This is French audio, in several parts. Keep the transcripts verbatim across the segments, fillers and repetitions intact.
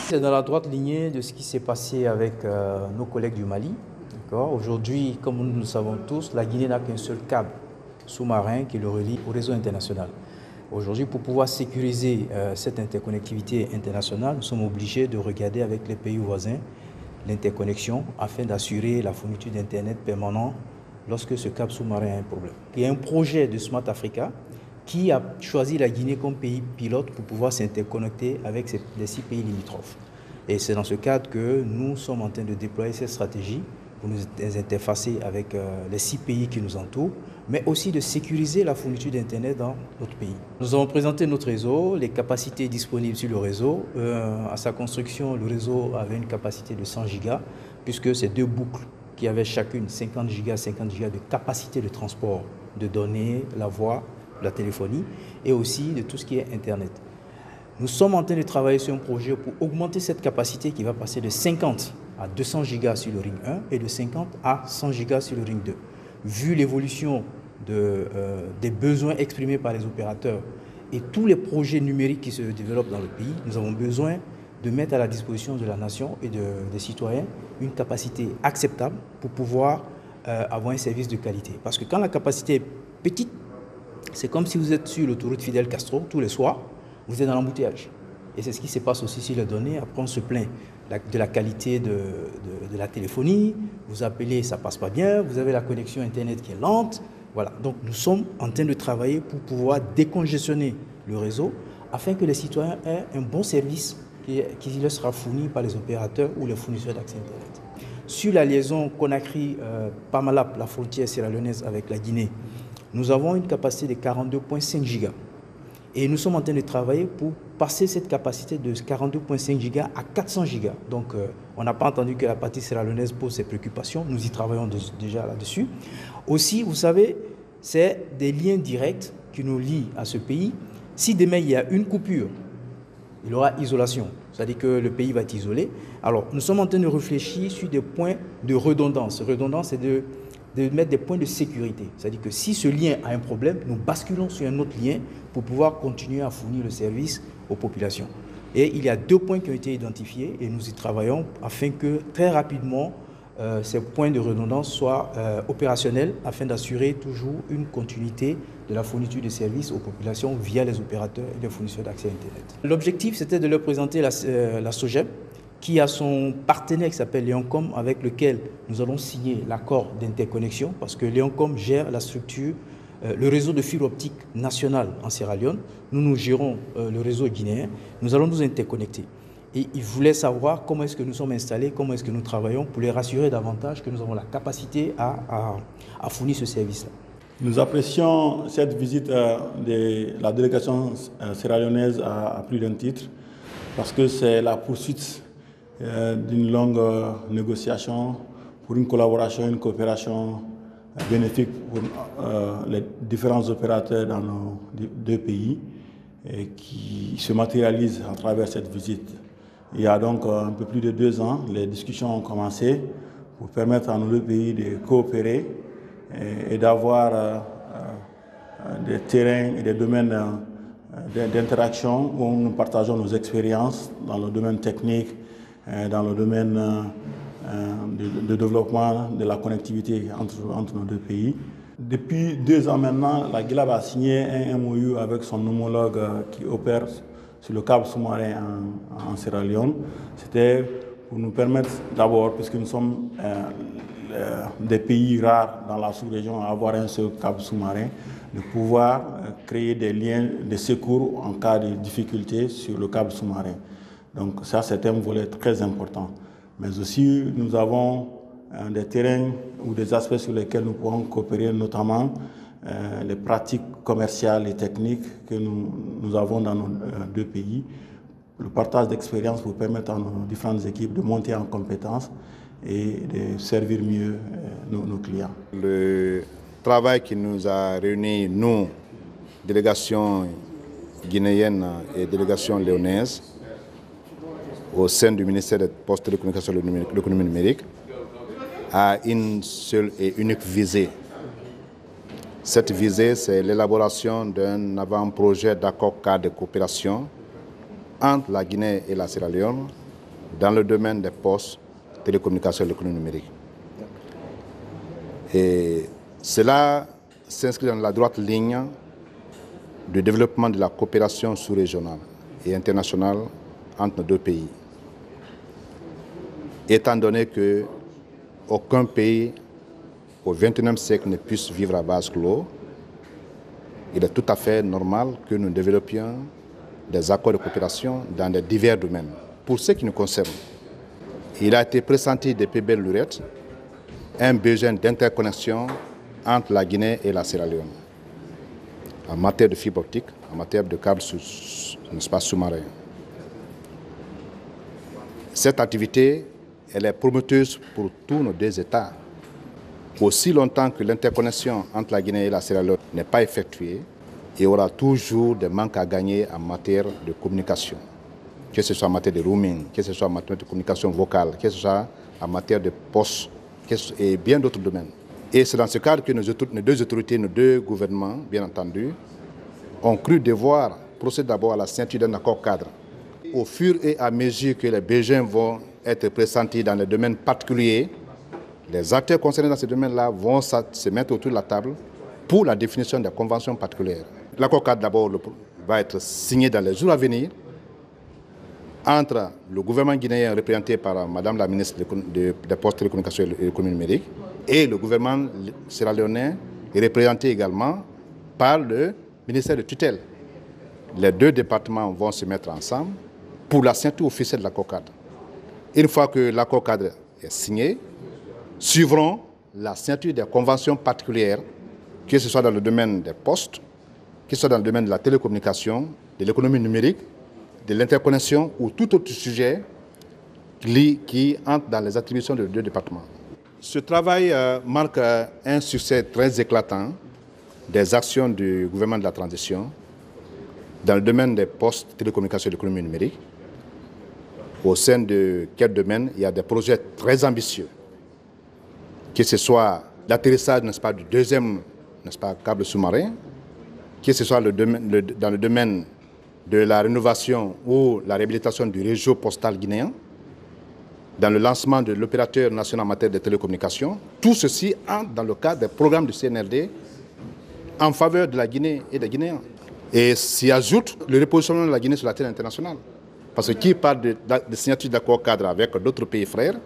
C'est dans la droite lignée de ce qui s'est passé avec euh, nos collègues du Mali. Aujourd'hui, comme nous le savons tous, la Guinée n'a qu'un seul câble sous-marin qui le relie au réseau international. Aujourd'hui, pour pouvoir sécuriser euh, cette interconnectivité internationale, nous sommes obligés de regarder avec les pays voisins l'interconnexion afin d'assurer la fourniture d'Internet permanent lorsque ce câble sous-marin a un problème. Il y a un projet de Smart Africa qui a choisi la Guinée comme pays pilote pour pouvoir s'interconnecter avec les six pays limitrophes. Et c'est dans ce cadre que nous sommes en train de déployer cette stratégie pour nous interfacer avec euh, les six pays qui nous entourent, mais aussi de sécuriser la fourniture d'Internet dans notre pays. Nous avons présenté notre réseau, les capacités disponibles sur le réseau. Euh, à sa construction, le réseau avait une capacité de cent gigas, puisque ces deux boucles qui avaient chacune cinquante gigas, cinquante gigas de capacité de transport de données, la voix, la téléphonie, et aussi de tout ce qui est Internet. Nous sommes en train de travailler sur un projet pour augmenter cette capacité qui va passer de cinquante à deux cents gigas sur le ring un et de cinquante à cent gigas sur le ring deux. Vu l'évolution de, euh, des besoins exprimés par les opérateurs et tous les projets numériques qui se développent dans le pays, nous avons besoin de mettre à la disposition de la nation et de, des citoyens une capacité acceptable pour pouvoir euh, avoir un service de qualité. Parce que quand la capacité est petite, c'est comme si vous êtes sur l'autoroute Fidel Castro tous les soirs, vous êtes dans l'embouteillage. Et c'est ce qui se passe aussi sur les données. Après, on se plaint de la qualité de, de, de la téléphonie. Vous appelez, ça ne passe pas bien. Vous avez la connexion Internet qui est lente. Voilà. Donc, nous sommes en train de travailler pour pouvoir décongestionner le réseau afin que les citoyens aient un bon service qui, qui leur sera fourni par les opérateurs ou les fournisseurs d'accès Internet. Sur la liaison Conakry-Parmalap, euh, la frontière sierra-léonaise avec la Guinée, nous avons une capacité de quarante-deux virgule cinq gigas. Et nous sommes en train de travailler pour passer cette capacité de quarante-deux virgule cinq gigas à quatre cents gigas. Donc, euh, on n'a pas entendu que la partie sierra-léonaise pose ses préoccupations. Nous y travaillons de, déjà là-dessus. Aussi, vous savez, c'est des liens directs qui nous lient à ce pays. Si demain, il y a une coupure, il y aura isolation. C'est-à-dire que le pays va être isolé. Alors, nous sommes en train de réfléchir sur des points de redondance. Redondance, c'est de... de mettre des points de sécurité. C'est-à-dire que si ce lien a un problème, nous basculons sur un autre lien pour pouvoir continuer à fournir le service aux populations. Et il y a deux points qui ont été identifiés et nous y travaillons afin que très rapidement euh, ces points de redondance soient euh, opérationnels afin d'assurer toujours une continuité de la fourniture de services aux populations via les opérateurs et les fournisseurs d'accès Internet. L'objectif, c'était de leur présenter la, euh, la SOGEP, qui a son partenaire qui s'appelle Leoncom, avec lequel nous allons signer l'accord d'interconnexion, parce que Leoncom gère la structure, euh, le réseau de fibre optique national en Sierra Leone. Nous, nous gérons euh, le réseau guinéen. Nous allons nous interconnecter. Et ils voulaient savoir comment est-ce que nous sommes installés, comment est-ce que nous travaillons, pour les rassurer davantage que nous avons la capacité à, à, à fournir ce service-là. Nous apprécions cette visite euh, de la délégation euh, sierra-léonaise à, à plus d'un titre, parce que c'est la poursuite d'une longue négociation pour une collaboration, une coopération bénéfique pour euh, les différents opérateurs dans nos deux pays et qui se matérialise à travers cette visite. Il y a donc un peu plus de deux ans, les discussions ont commencé pour permettre à nos deux pays de coopérer et, et d'avoir euh, des terrains et des domaines euh, d'interaction où nous partageons nos expériences dans le domaine technique, dans le domaine de, de développement de la connectivité entre, entre nos deux pays. Depuis deux ans maintenant, la Guilab a signé un M O U avec son homologue qui opère sur le câble sous-marin en, en Sierra Leone. C'était pour nous permettre d'abord, puisque nous sommes euh, des pays rares dans la sous-région à avoir un seul câble sous-marin, de pouvoir créer des liens de secours en cas de difficulté sur le câble sous-marin. Donc ça, c'est un volet très important. Mais aussi, nous avons euh, des terrains ou des aspects sur lesquels nous pourrons coopérer, notamment euh, les pratiques commerciales et techniques que nous, nous avons dans nos euh, deux pays. Le partage d'expériences pour permettre à nos différentes équipes de monter en compétences et de servir mieux euh, nos, nos clients. Le travail qui nous a réunis, nous, délégation guinéenne et délégation léonaise, au sein du ministère des Postes, de Communication et de l'Économie numérique, a une seule et unique visée. Cette visée, c'est l'élaboration d'un avant-projet d'accord cadre de coopération entre la Guinée et la Sierra Leone dans le domaine des postes, télécommunications et l'économie numérique. Et cela s'inscrit dans la droite ligne du développement de la coopération sous-régionale et internationale entre nos deux pays. Étant donné qu'aucun pays au vingt et unième siècle ne puisse vivre à base clos, il est tout à fait normal que nous développions des accords de coopération dans des divers domaines. Pour ce qui nous concerne, il a été pressenti depuis belle lurette un besoin d'interconnexion entre la Guinée et la Sierra Leone, en matière de fibre optique, en matière de câbles sous-marins. Cette activité, elle est prometteuse pour tous nos deux États. Aussi longtemps que l'interconnexion entre la Guinée et la Sierra Leone n'est pas effectuée, il y aura toujours des manques à gagner en matière de communication, que ce soit en matière de roaming, que ce soit en matière de communication vocale, que ce soit en matière de poste et bien d'autres domaines. Et c'est dans ce cadre que nos, nos deux autorités, nos deux gouvernements, bien entendu, ont cru devoir procéder d'abord à la signature d'un accord cadre. Au fur et à mesure que les besoins vont être pressentis dans les domaines particuliers, les acteurs concernés dans ces domaines-là vont se mettre autour de la table pour la définition des conventions particulières. L'accord cadre d'abord va être signé dans les jours à venir entre le gouvernement guinéen représenté par Madame la ministre des Postes, Télécommunications et l'économie numérique et le gouvernement sierra-léonais est représenté également par le ministère de tutelle. Les deux départements vont se mettre ensemble pour la signature officielle de l'accord cadre. Une fois que l'accord cadre est signé, suivront la signature des conventions particulières, que ce soit dans le domaine des postes, que ce soit dans le domaine de la télécommunication, de l'économie numérique, de l'interconnexion ou tout autre sujet qui entre dans les attributions des deux départements. Ce travail euh, marque euh, un succès très éclatant des actions du gouvernement de la transition dans le domaine des postes, télécommunications et de l'économie numérique. Au sein de quel domaine il y a des projets très ambitieux, que ce soit l'atterrissage, n'est-ce pas, du deuxième, n'est-ce pas, câble sous-marin, que ce soit le domaine, le, dans le domaine de la rénovation ou la réhabilitation du réseau postal guinéen, dans le lancement de l'opérateur national en matière de télécommunications. Tout ceci entre dans le cadre des programmes du C N R D en faveur de la Guinée et des Guinéens. Et s'y ajoute le repositionnement de la Guinée sur la scène internationale. Parce que qui parle de, de signature d'accords cadres avec d'autres pays frères,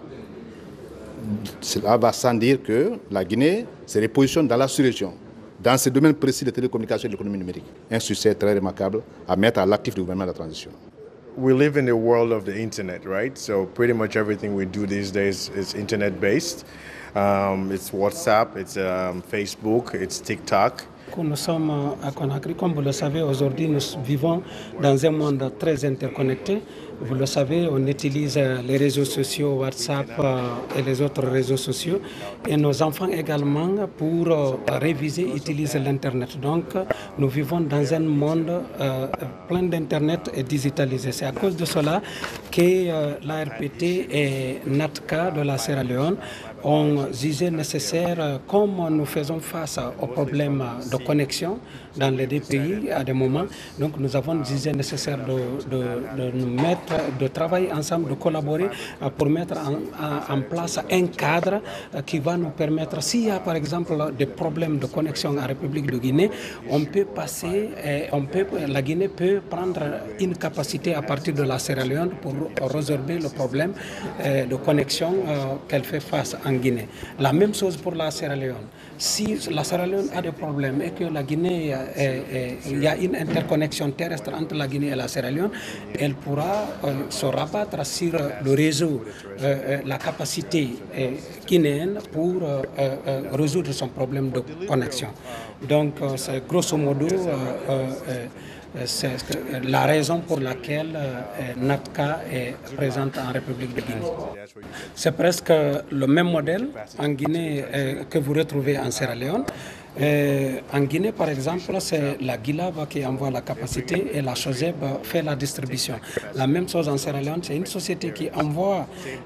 cela va sans dire que la Guinée se repositionne dans la sous-région, dans ce domaine précis de télécommunications et de l'économie numérique. Un succès très remarquable à mettre à l'actif du gouvernement de la transition. We live in the world of the internet, right? So pretty much everything we do these days is internet-based. Um, it's WhatsApp, it's um, Facebook, it's TikTok. Nous sommes à Conakry, comme vous le savez, aujourd'hui nous vivons dans un monde très interconnecté. Vous le savez, on utilise les réseaux sociaux, WhatsApp et les autres réseaux sociaux. Et nos enfants également, pour réviser, utilisent l'Internet. Donc, nous vivons dans un monde euh, plein d'Internet et digitalisé. C'est à cause de cela que euh, l'A R P T et NATCA de la Sierra Leone ont jugé nécessaire, comme nous faisons face aux problèmes de connexion dans les deux pays à des moments, donc nous avons jugé nécessaire de, de, de nous mettre, de travailler ensemble, de collaborer pour mettre en, en place un cadre qui va nous permettre, s'il y a par exemple des problèmes de connexion en République de Guinée, on peut passer, on peut, la Guinée peut prendre une capacité à partir de la Sierra Leone pour résorber le problème de connexion qu'elle fait face en Guinée. La même chose pour la Sierra Leone. Si la Sierra Leone a des problèmes et que la Guinée, il y a une interconnexion terrestre entre la Guinée et la Sierra Leone, elle pourra euh, se rabattre sur le réseau, euh, la capacité euh, guinéenne pour euh, euh, résoudre son problème de connexion. Donc, euh, c'est grosso modo euh, euh, c'est la raison pour laquelle euh, NATCA est présente en République de Guinée. C'est presque le même modèle en Guinée euh, que vous retrouvez en Sierra Leone. Euh, en Guinée, par exemple, c'est la Guilab qui envoie la capacité et la Sogeb fait la distribution. La même chose en Sierra Leone, c'est une société qui envoie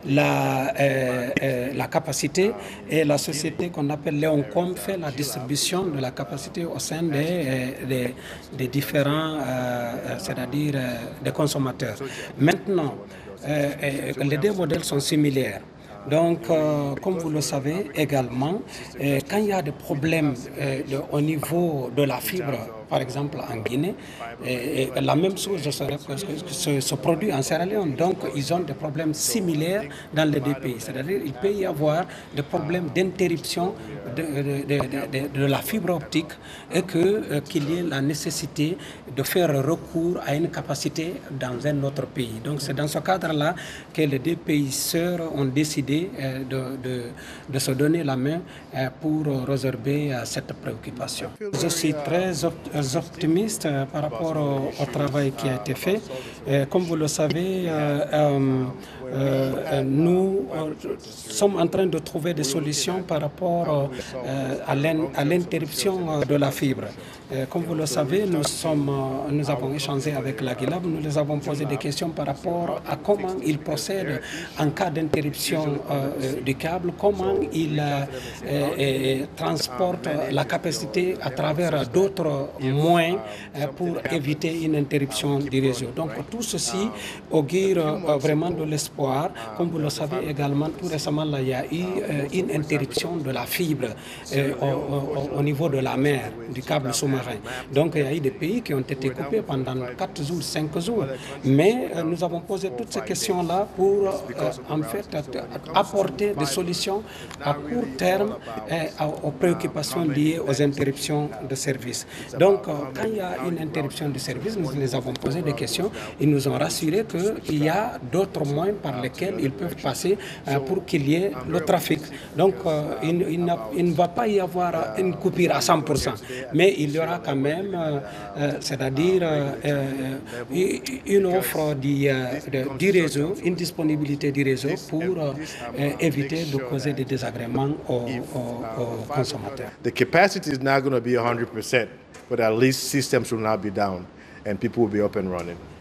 la, euh, euh, la capacité et la société qu'on appelle Leoncom fait la distribution de la capacité au sein des, des, des différents, euh, c'est-à-dire euh, des consommateurs. Maintenant, euh, euh, les deux modèles sont similaires. Donc, euh, comme vous le savez également, euh, quand il y a des problèmes euh, de, au niveau de la fibre, par exemple en Guinée, et, et la même chose se, se produit en Sierra Leone. Donc, ils ont des problèmes similaires dans les deux pays. C'est-à-dire qu'il peut y avoir des problèmes d'interruption de, de, de, de, de la fibre optique et que, euh, qu'il y ait la nécessité de faire recours à une capacité dans un autre pays. Donc, c'est dans ce cadre-là que les deux pays sœurs ont décidé euh, de, de, de se donner la main euh, pour résorber euh, cette préoccupation. Je suis très optimiste euh, par rapport au, au travail qui a été fait. Et comme vous le savez, euh, euh, euh, nous euh, sommes en train de trouver des solutions par rapport euh, à l'interruption de la fibre. Euh, comme vous le savez, nous, sommes, euh, nous avons échangé avec la Guilab, nous les avons posé des questions par rapport à comment ils procèdent en cas d'interruption euh, du câble, comment ils euh, euh, transportent la capacité à travers d'autres moyens euh, pour éviter une interruption du réseau. Donc tout ceci augure euh, vraiment de l'espoir. Comme vous le savez également, tout récemment, là, il y a eu euh, une interruption de la fibre euh, au, au, au niveau de la mer, du câble sous-marin. Donc il y a eu des pays qui ont été coupés pendant quatre jours, cinq jours. Mais euh, nous avons posé toutes ces questions-là pour euh, en fait apporter des solutions à court terme et aux préoccupations liées aux interruptions de service. Donc euh, quand il y a une interruption de service, nous les avons posé des questions. Ils nous ont rassuré qu'il y a d'autres moyens par lesquels ils peuvent passer euh, pour qu'il y ait le trafic. Donc euh, il, il, il ne va pas y avoir une coupure à cent pour cent, mais il y aura quand même, euh, euh, c'est-à-dire euh, une offre du, euh, de, du réseau, une disponibilité du réseau pour euh, éviter de causer des désagréments aux, aux, aux consommateurs. The capacity is not going to be one hundred percent, but at least systems will not be down and people will be up and running.